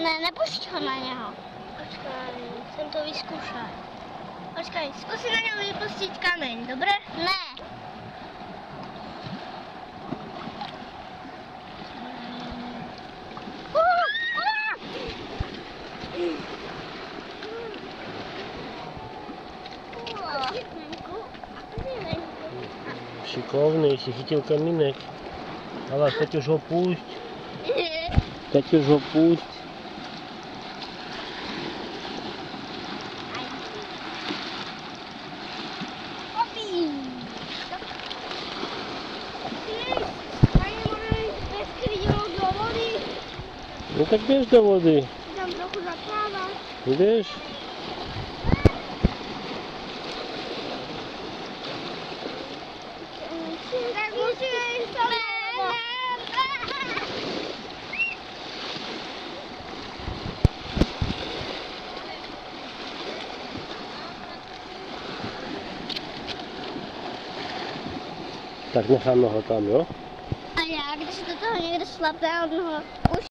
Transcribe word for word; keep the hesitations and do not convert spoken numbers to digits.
Ne, nepušť ho na něho. Počkej, jsem to vyzkoušel. Počkej, zkusí na něho vypustit kameň, dobré? Ne. Šikovný, si chytil kamínek. Ale teď už ho pusť. Teď už ho pusť. No tak běž do vody. Tam trochu zaplávat. Běž. Tak musíme jít sama. Tak necháme ho tam, jo? A já, když do toho někdo šlape, on ho už